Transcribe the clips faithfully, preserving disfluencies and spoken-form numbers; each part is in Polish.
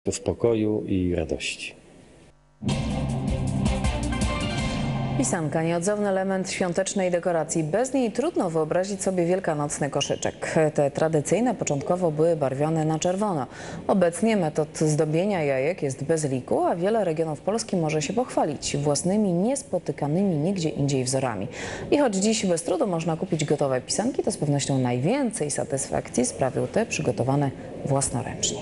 spokoju i radości. Pisanka, nieodzowny element świątecznej dekoracji. Bez niej trudno wyobrazić sobie wielkanocny koszyczek. Te tradycyjne początkowo były barwione na czerwono. Obecnie metod zdobienia jajek jest bez liku, a wiele regionów Polski może się pochwalić własnymi, niespotykanymi nigdzie indziej wzorami. I choć dziś bez trudu można kupić gotowe pisanki, to z pewnością najwięcej satysfakcji sprawią te przygotowane własnoręcznie.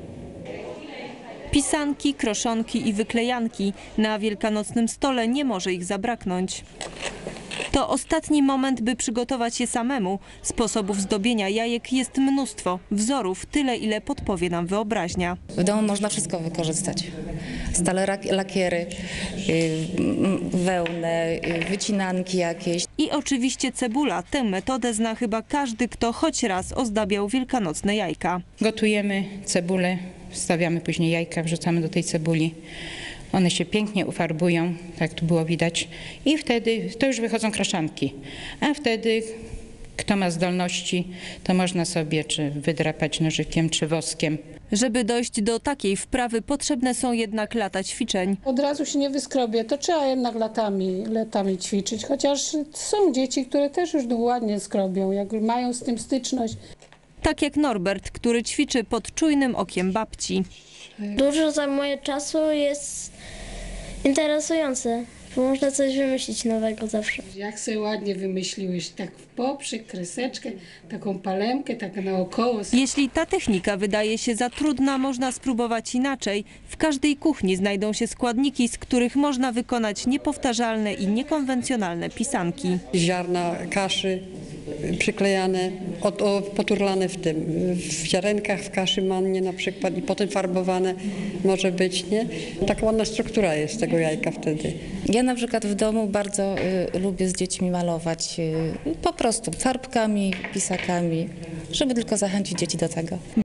Pisanki, kroszonki i wyklejanki. Na wielkanocnym stole nie może ich zabraknąć. To ostatni moment, by przygotować je samemu. Sposobów zdobienia jajek jest mnóstwo. Wzorów tyle, ile podpowie nam wyobraźnia. W domu można wszystko wykorzystać. Stale lakiery, wełnę, wycinanki jakieś. I oczywiście cebula. Tę metodę zna chyba każdy, kto choć raz ozdabiał wielkanocne jajka. Gotujemy cebulę, wstawiamy później jajka, wrzucamy do tej cebuli. One się pięknie ufarbują, tak jak tu było widać. I wtedy to już wychodzą kraszanki. A wtedy kto ma zdolności, to można sobie czy wydrapać nożykiem, czy woskiem. Żeby dojść do takiej wprawy, potrzebne są jednak lata ćwiczeń. Od razu się nie wyskrobie, to trzeba jednak latami, latami ćwiczyć. Chociaż są dzieci, które też już ładnie skrobią, jak mają z tym styczność. Tak jak Norbert, który ćwiczy pod czujnym okiem babci. Dużo zajmuje czasu, jest interesujące, bo można coś wymyślić nowego zawsze. Jak sobie ładnie wymyśliłeś, tak w poprzek, kreseczkę, taką palemkę, tak naokoło. Jeśli ta technika wydaje się za trudna, można spróbować inaczej. W każdej kuchni znajdą się składniki, z których można wykonać niepowtarzalne i niekonwencjonalne pisanki. Ziarna kaszy przyklejane, o, o, poturlane w tym, w ziarenkach, w kaszy mannie na przykład i potem farbowane może być, nie? Taka ładna struktura jest tego jajka wtedy. Ja na przykład w domu bardzo y, lubię z dziećmi malować y, po prostu farbkami, pisakami, żeby tylko zachęcić dzieci do tego.